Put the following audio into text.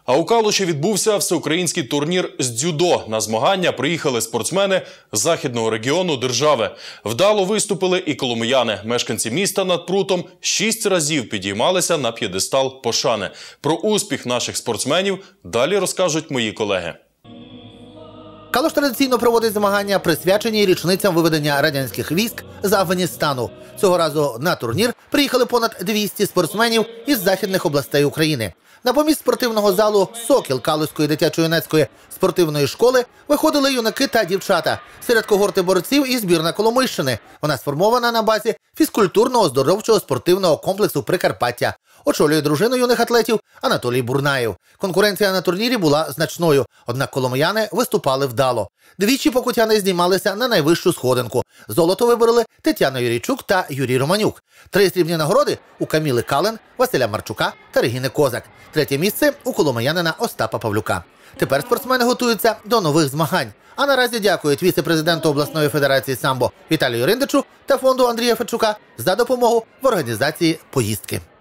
А у Калуші відбувся всеукраїнський турнір з дзюдо. На змагання приїхали спортсмени з західного регіону держави. Вдало виступили і коломияни. Мешканці міста над прутом 6 разів підіймалися на п'єдестал пошани. Про успіх наших спортсменів далі розкажуть мої колеги. Калуш традиційно проводить змагання, присвячені річницям виведення радянських військ з Афганістану. Цього разу на турнір приїхали понад 200 спортсменів із західних областей України. На поміст спортивного залу «Сокіл» Калузької дитячо-юнацької спортивної школи виходили юнаки та дівчата. Серед когорти борців і збірна Коломийщини. Вона сформована на базі фізкультурно-оздоровчого спортивного комплексу «Прикарпаття». Очолює дружину юних атлетів Анатолій Бурнаєв. Конкуренція на турнірі була значною, однак коломияни виступали вдало. Двічі покутяни знімалися на найвищу сходинку. Золото вибороли Тетяна Юрійчук та Юрій Романюк. 3 срібні нагороди у Каміли Кален, Василя Марчука та Регіни Козак. 3-те місце у коломиянина Остапа Павлюка. Тепер спортсмени готуються до нових змагань. А наразі дякують віце-президенту обласної федерації самбо Віталію Риндичу та фонду Андрія Федчука за допомогу в організації поїздки.